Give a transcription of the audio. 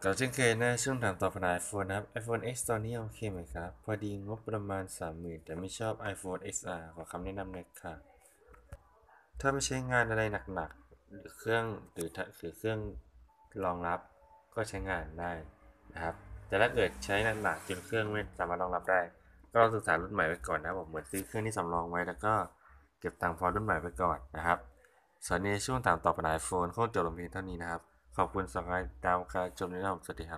ก็เช่นเคยนะช่วงถามตอบปัญหา iPhone นะครับ iPhone X ตอนนี้โอเคไหมครับพอดีงบประมาณ 30,000แต่ไม่ชอบ iPhone XR ขอคำแนะนำหน่อยค่ะถ้าไม่ใช้งานอะไรหนักๆหรือเครื่องหรือเครื่องรองรับก็ใช้งานได้นะครับแต่ถ้าเกิดใช้หนักๆจนเครื่องไม่สามารถรองรับได้ก็ลองศึกษารุ่นใหม่ไว้ก่อนนะครับผมเหมือนซื้อเครื่องที่สำรองไว้แล้วก็เก็บตังค์พอรุ่นใหม่ไว้ก่อนนะครับส่วนในช่วงถามตอบปัญหา iPhone คงจบลงเพียงเท่านี้นะครับขอบคุณสำหรับการติดตามการชมในรอบสวัสดีครับ